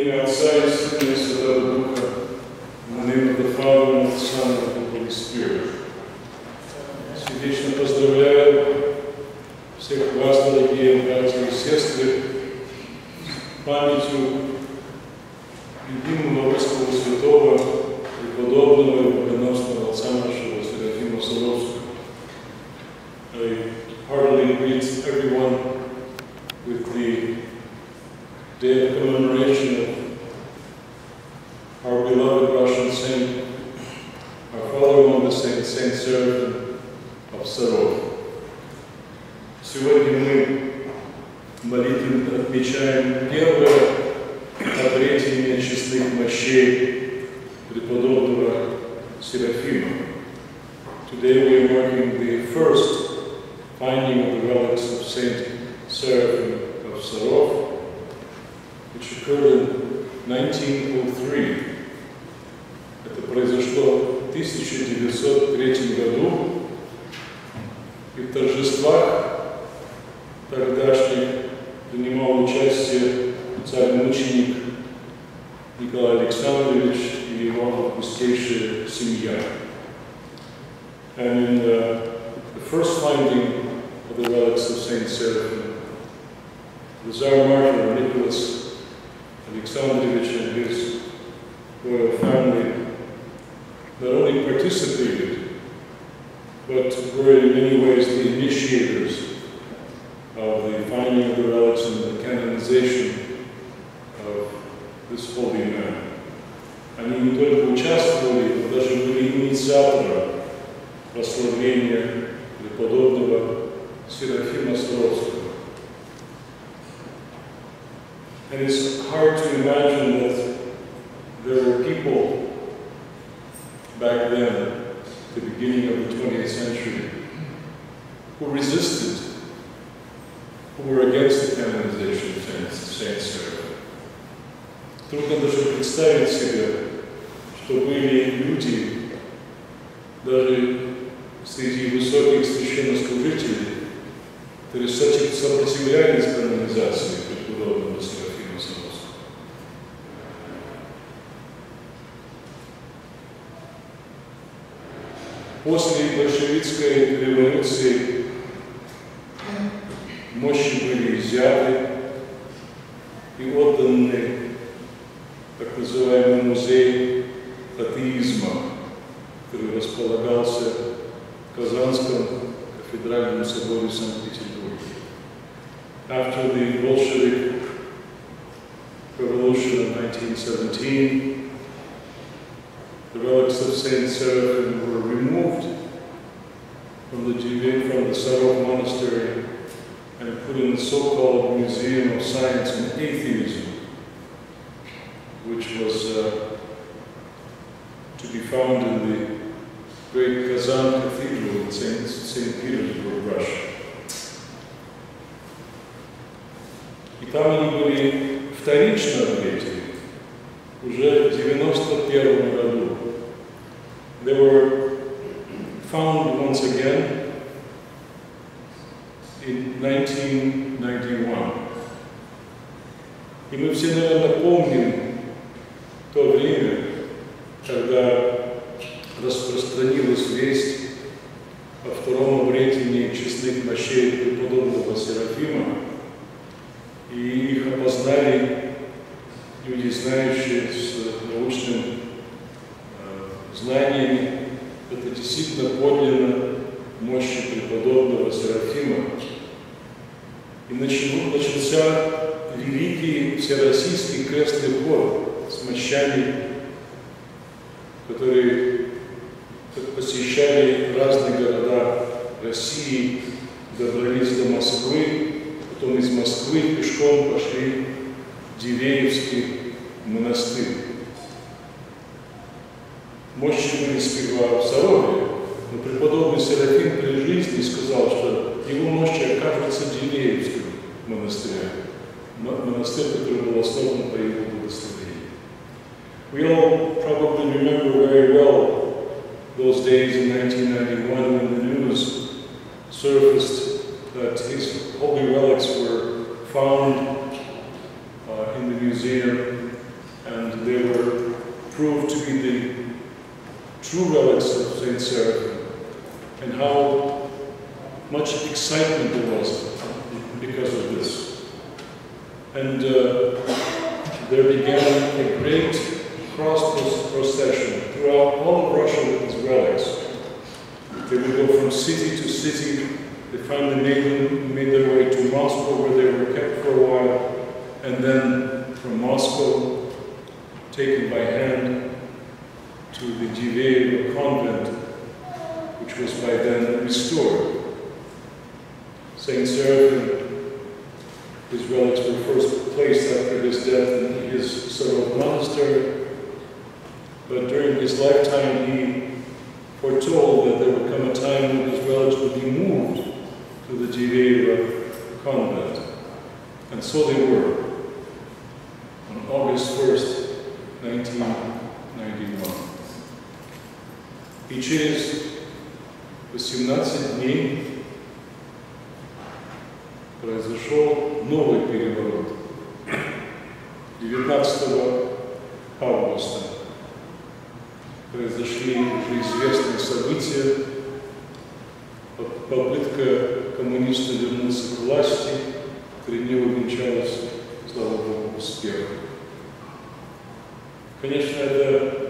имя Отца и Сына и Святого Духа, in the name of the Father, and the Son, and the Holy Spirit. Сердечно поздравляю всех вас, дорогие братья и сестры, с памятью любимого русского святого, преподобного и богоносного отца нашего Серафима Саровского. I heartily greet everyone with the day of commemoration of our beloved Russian saint, our father among the saints, Saint Seraphim of Sarov. Сегодня мы молитвенно отмечаем первое обретение честных мощей преподобного Серафима. Today we are marking the first finding of the relics of Saint Seraphim of Sarov, which occurred in 1903. Это произошло в 1903 году, и в торжествах тогдашних принимал участие царь-мученик Николай Александрович и его августейшая семья. And in the first finding of the relics of Saint Seraphim, the Tsar martyr Nicholas Alexandrovich and his royal family not only participated, but were in many ways the initiators of the finding of the relics and the canonization of this holy man. Они не только участвовали, но даже были инициаторами прославления преподобного Серафима Саровского. And it's hard to imagine that there were people back then, at the beginning of the 20th century, who resisted, who were against the canonization of Saint Seraphim. Трудно даже представить себе, что были люди, даже среди высоких священнослужителей, которые сопротивлялись канонизации преподобного Серафима Саровского. После большевистской революции мощи были изъяты и отданы так называемый музей атеизма, который располагался в Казанском кафедральном соборе Санкт-Петербурга. After the Bolshevik Revolution of 1917, the relics of Saint Seraphim were removed from the Sarov Monastery and put in the so-called Museum of Science and Atheism, which was to be found in the great Kazan Cathedral in St. Petersburg, Russia. И там они были вторично ответили уже в 1991 году. They were found once again in 1991. И мы все, наверное, помним то время, когда распространилась весть о втором обретении честных мощей преподобного Серафима, и их опознали люди, знающие с научным знаниями. Это действительно подлинно мощи преподобного Серафима. И начался великий всероссийский крестный ход с мощами, которые посещали разные города России, добрались до Москвы, потом из Москвы пешком пошли в Дивеевский монастырь. Мощи были сперва в Сарове, но преподобный Серафим при жизни сказал, что его мощи окажутся в Дивеевском монастыре, монастырь, который был основан по его благословению. We all probably remember very well those days in 1991 when the news surfaced that his holy relics were found in the museum and they were proved to be the true relics of Saint Seraphim, and how much excitement there was because of this. And there began a great cross procession throughout all of Russia with these relics. They would go from city to city. They finally made their way to Moscow, where they were kept for a while, and then from Moscow, taken by hand to the Diveevo convent, which was by then restored. Saint Seraphim, his relics were first placed after his death in his Sarov monastery, but during his lifetime he foretold that there would come a time when his relics would be moved to the Diveevo convent. And so they were, on August 1st, 1991. И через 18 дней произошел новый переворот. 19 августа произошли уже известные события, попытка коммунистов вернуться к власти, которая не увенчалась, слава Богу, успехом. Конечно, это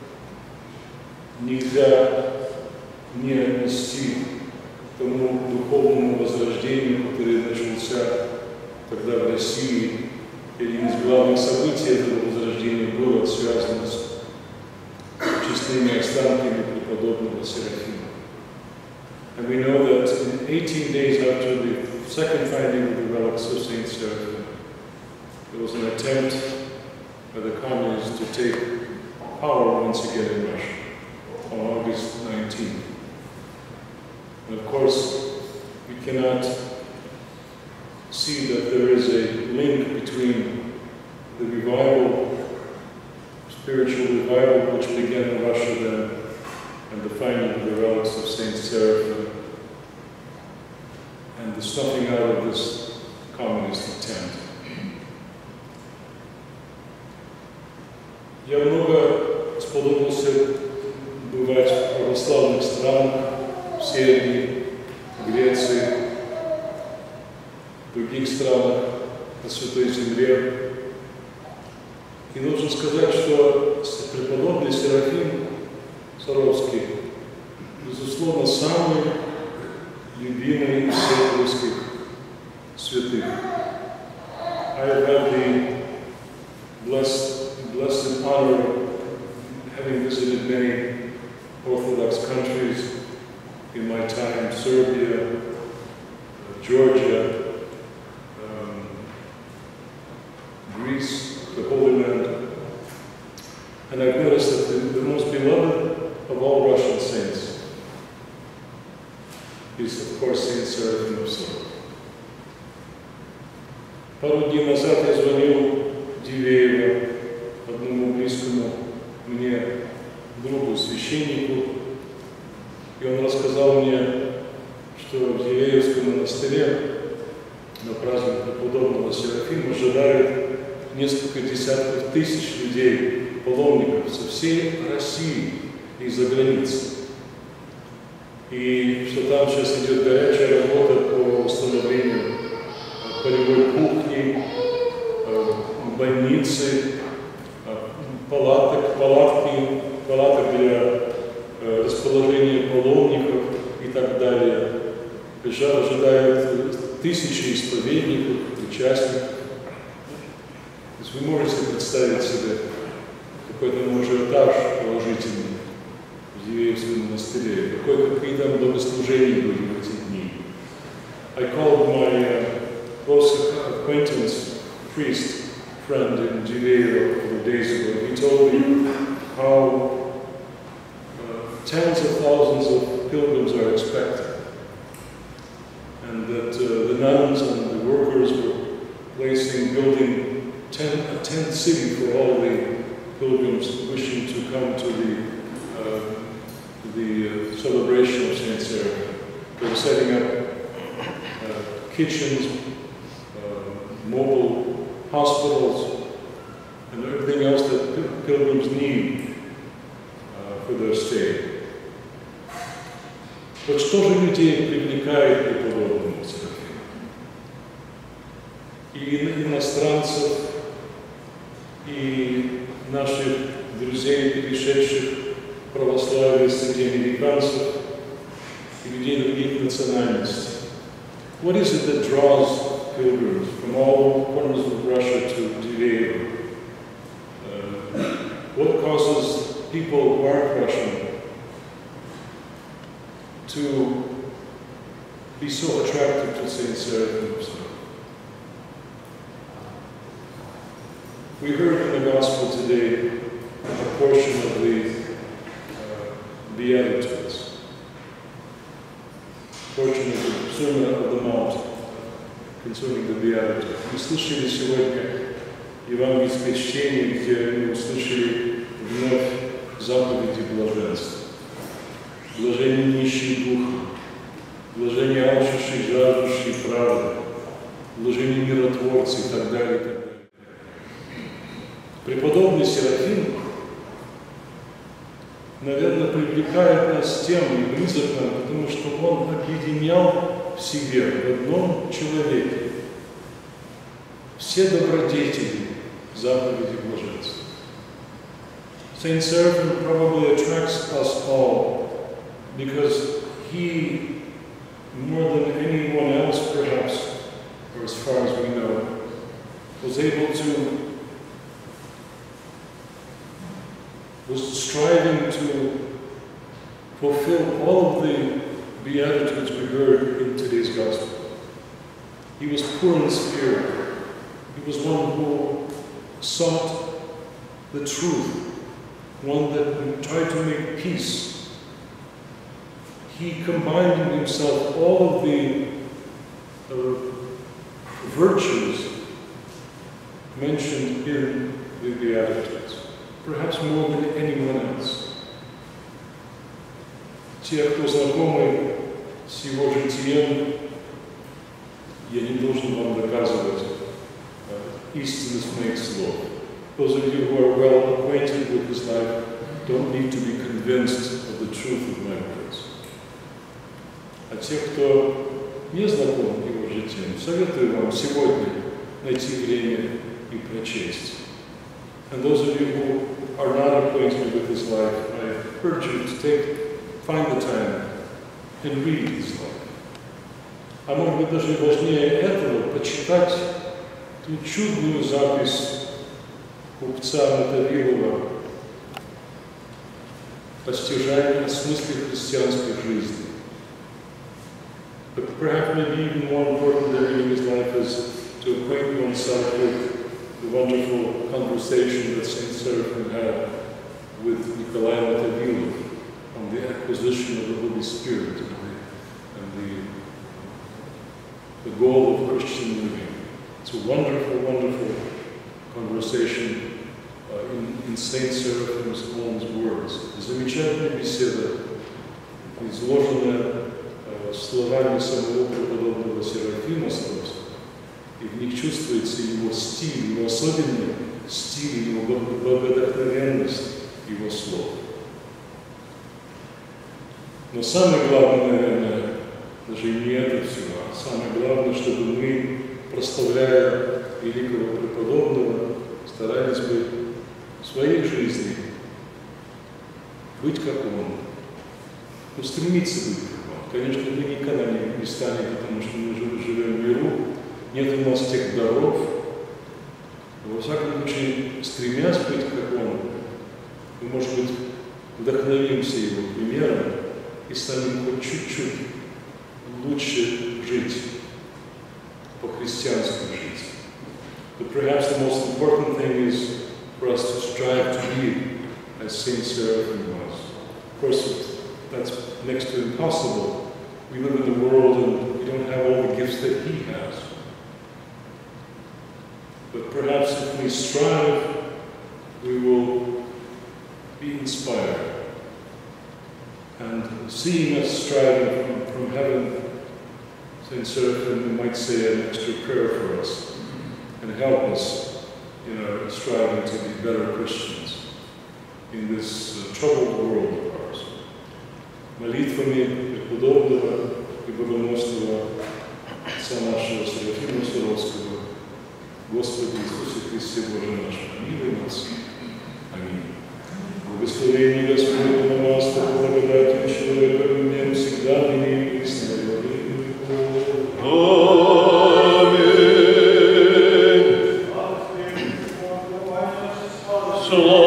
нельзя не отнести к тому духовному возрождению, которое начался тогда в России. И один из главных событий этого возрождения было связано с честными останками преподобного Серафима. And we know that in 18 days after the second finding of the relics of Saint Seraphim, there was an attempt by the communists to take power once again in Russia on August 19th. And of course, we cannot see that there is a link between the revival, spiritual revival which began in Russia then, and the finding of the relics of Saint Seraphim, and the snuffing out of this communist attempt. Я много сподобился бывать в православных странах, в Сербии, в Греции, в других странах на Святой Земле. И нужно сказать, что преподобный Серафим Саровский, безусловно, самый любимый из всех русских святых. I have had the blessed honor of having visited many Orthodox countries in my time, Serbia, Georgia, Greece, the Holy Land, and I've noticed that the most beloved of all Russian saints is, of course, Saint Seraphim of Sarov. Пару дней назад я звонил Дивеево, одному близкому мне другу, священнику, и он рассказал мне, что в Дивеевском монастыре на праздник преподобного Серафима ожидают несколько десятков тысяч людей, паломников со всей России и за границей. И что там сейчас идет горячая работа по установлению полевой кухни, больницы, палаток для расположения паломников и так далее. Ожидают тысячи исповедников, участников. То есть вы можете представить себе какой-то ажиотаж положительный в Дивеевском монастыре, какие там богослужения были в эти дни. I called my close acquaintance, priest, friend in Diveevo a couple of days ago. He told me how tens of thousands of pilgrims are expected, and that the nuns and the workers were building a tent city for all the pilgrims wishing to come to the celebration of Saint Seraphim. They were setting up kitchens, mobile hospitals, and everything else that pilgrims need for their stay. Вот что же людей привлекает преподобному Серафиму? И иностранцев, и наших друзей, перешедших в православие среди американцев, и людей других национальностей. What is it that draws pilgrims from all corners of Russia to Diveevo? What causes people who aren't Russian to be so attracted to Saint Seraphim himself? We heard in the Gospel today a portion of the Beatitudes, a portion of the Sermon of the Mount concerning the Beatitudes. Мы слышали сегодня евангельское чтение, где мы услышали вновь заповеди блаженства. Блажение нищие духом, блажение алчущие, жаждущие правды, блажение миротворцы и так далее, и так далее. Преподобный Серафим, наверное, привлекает нас тем и близок нам, потому что он объединял в себе, в одном человеке, все добродетели заповеди блаженства. Saint Seraphim probably attracts us all because he, more than anyone else perhaps, or as far as we know, was striving to fulfill all of the Beatitudes we heard in today's Gospel. He was poor in spirit. He was one who sought the truth, one that tried to make peace. He combined in himself all of the virtues mentioned in the Beatitudes, perhaps more than anyone else. Те, кто знакомы с его житием, я не должен вам доказывать истинность моих слов. Those of you who are well acquainted with his life don't need to be convinced of the truth of my words. А те, кто не знаком с его житием, советую вам сегодня найти время и прочесть. And those of you who are not acquainted with his life, I urge you to find the time and read his life. А может быть даже важнее этого почитать ту чудную запись купца Мотовилова «Постижание о смысле христианской жизни». But perhaps maybe even more important than reading his life is to acquaint oneself with the wonderful conversation that Saint Seraphim had with Nikolai Motovilov on the acquisition of the Holy Spirit and the goal of Christian living. It's a wonderful, wonderful conversation in Saint Seraphim's own words. Замечательная беседа, изложенная словами самого преподобного Серафима, и в них чувствуется его стиль, его особенный стиль, его благодохновенность его слов. Но самое главное, наверное, даже не это все, а самое главное, чтобы мы, прославляя великого преподобного, старались бы в своей жизни быть как он, стремиться быть как он. Конечно, мы никогда не станем, потому что мы живем в миру, нет у нас тех даров, но во всяком случае, стремясь быть как он, мы, может быть, вдохновимся его примером и станем хоть чуть-чуть лучше жить, по-христиански жить. But perhaps the most important thing is for us to strive to be as Saint Seraphim was. Of course, that's next to impossible. We live in the world and we don't have all the gifts that he has. But perhaps if we strive, we will be inspired. And seeing us striving from heaven, Saint Seraphim might say an extra prayer for us and help us in our striving to be better Christians. in this troubled world of ours. Молитвами преподобного и богоносного отца нашего Серафима Суровского, Господи Иисусе Христе, Боже наш, помилуй нас. Аминь. Благословение Господне на нас, по благодати человека, в всегда, ныне и присно, во веки веков. Аминь.